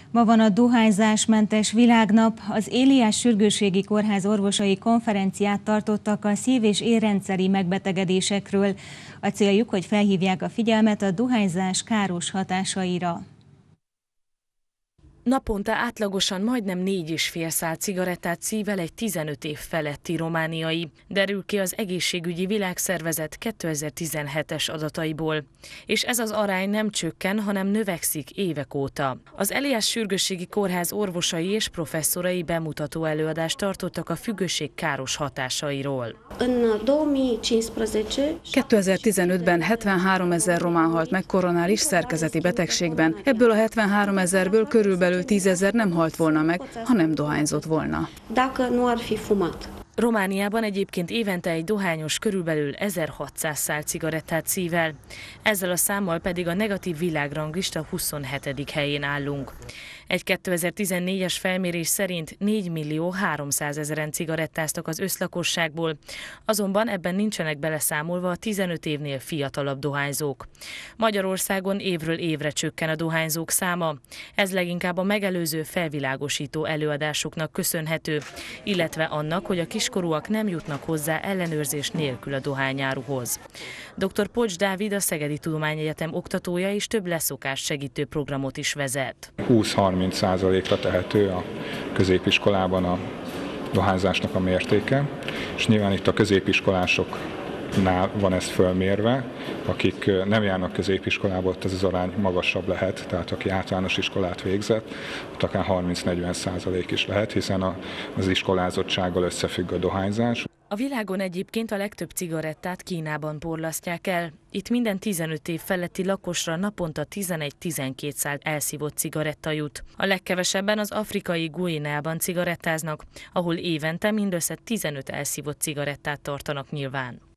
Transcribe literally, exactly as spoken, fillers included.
Ma van a dohányzásmentes világnap. Az Éliás Sürgősségi Kórház orvosai konferenciát tartottak a szív- és érrendszeri megbetegedésekről. A céljuk, hogy felhívják a figyelmet a dohányzás káros hatásaira. Naponta átlagosan majdnem négy és fél szál cigarettát szível egy tizenöt év feletti romániai, derül ki az Egészségügyi Világszervezet kétezer-tizenhetes adataiból. És ez az arány nem csökken, hanem növekszik évek óta. Az Éliás Sürgősségi Kórház orvosai és professzorai bemutató előadást tartottak a függőség káros hatásairól. kétezer-tizenötben hetvenháromezer román halt meg koronáris szerkezeti betegségben, ebből a hetvenháromezerből körülbelül tízezer nem halt volna meg, ha nem dohányzott volna. Romániában egyébként évente egy dohányos körülbelül ezerhatszáz szál cigarettát szível. Ezzel a számmal pedig a negatív világranglista huszonhetedik helyén állunk. Egy kétezer-tizennégyes felmérés szerint négymillió háromszázezeren cigarettáztak az összlakosságból, azonban ebben nincsenek beleszámolva a tizenöt évnél fiatalabb dohányzók. Magyarországon évről évre csökken a dohányzók száma. Ez leginkább a megelőző felvilágosító előadásoknak köszönhető, illetve annak, hogy a kiskorúak nem jutnak hozzá ellenőrzés nélkül a dohányáruhoz. doktor Pocs Dávid a Szegedi Tudományegyetem oktatója és több leszokást segítő programot is vezet. húsz-harminc százalékra tehető a középiskolában a dohányzásnak a mértéke, és nyilván itt a középiskolásoknál van ez fölmérve, akik nem járnak középiskolába, ott ez az arány magasabb lehet, tehát aki általános iskolát végzett, ott akár harminc-negyven százalék is lehet, hiszen az iskolázottsággal összefügg a dohányzás. A világon egyébként a legtöbb cigarettát Kínában porlasztják el. Itt minden tizenöt év feletti lakosra naponta tizenegy-tizenkét szál elszívott cigaretta jut. A legkevesebben az afrikai Guineában cigarettáznak, ahol évente mindössze tizenöt elszívott cigarettát tartanak nyilván.